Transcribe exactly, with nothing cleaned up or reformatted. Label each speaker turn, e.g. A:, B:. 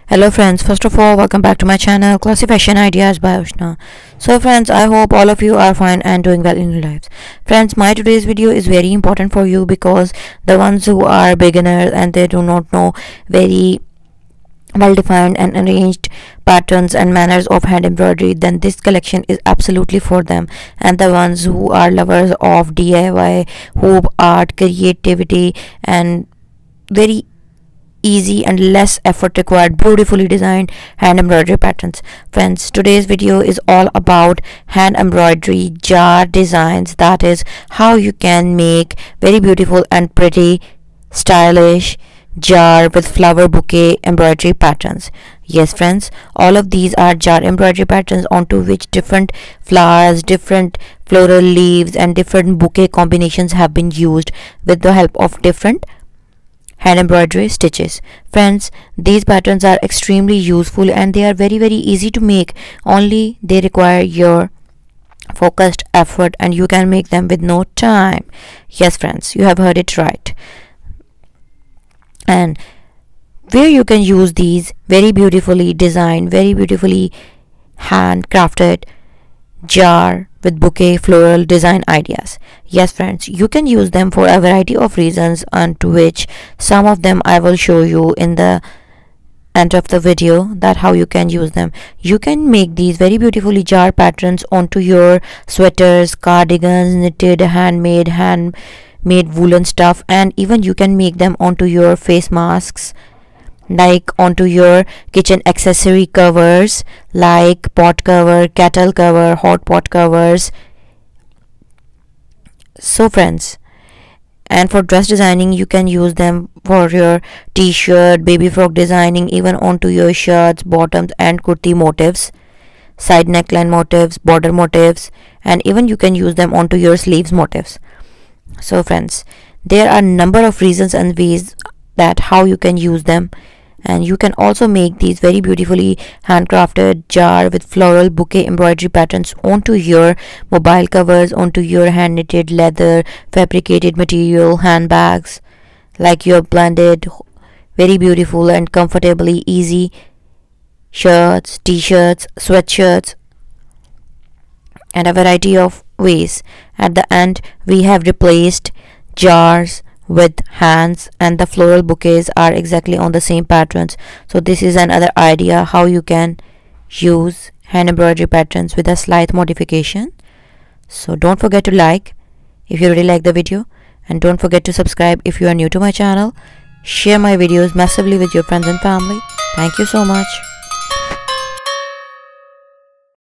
A: Hello friends, first of all welcome back to my channel Classy Fashion Ideas by Ushna. So friends, I hope all of you are fine and doing well in your lives. Friends, my today's video is very important for you because the ones who are beginners and they do not know very well defined and arranged patterns and manners of hand embroidery, then this collection is absolutely for them. And the ones who are lovers of D I Y, hoop art, creativity and very easy and less effort required beautifully designed hand embroidery patterns. Friends, today's video is all about hand embroidery jar designs, that is how you can make very beautiful and pretty stylish jar with flower bouquet embroidery patterns. Yes friends, all of these are jar embroidery patterns onto which different flowers, different floral leaves and different bouquet combinations have been used with the help of different hand embroidery stitches. Friends, these patterns are extremely useful and they are very very easy to make, only they require your focused effort and you can make them with no time. Yes friends, you have heard it right. And where you can use these very beautifully designed, very beautifully handcrafted jar with bouquet floral design ideas. Yes friends, you can use them for a variety of reasons, and to which some of them I will show you in the end of the video, that how you can use them. You can make these very beautifully jar patterns onto your sweaters, cardigans, knitted, handmade, handmade woolen stuff, and even you can make them onto your face masks, like onto your kitchen accessory covers like pot cover, kettle cover, hot pot covers. So friends, and for dress designing you can use them for your t-shirt, baby frock designing, even onto your shirts, bottoms and kurti motifs, side neckline motifs, border motifs, and even you can use them onto your sleeves motifs. So friends, there are a number of reasons and ways that how you can use them. And you can also make these very beautifully handcrafted jar with floral bouquet embroidery patterns onto your mobile covers, onto your hand knitted leather fabricated material handbags, like your blended very beautiful and comfortably easy shirts, t-shirts, sweatshirts, and a variety of ways. At the end we have replaced jars with hands, and the floral bouquets are exactly on the same patterns. So this is another idea how you can use hand embroidery patterns with a slight modification. So don't forget to like if you really like the video, and don't forget to subscribe if you are new to my channel. Share my videos massively with your friends and family. Thank you so much.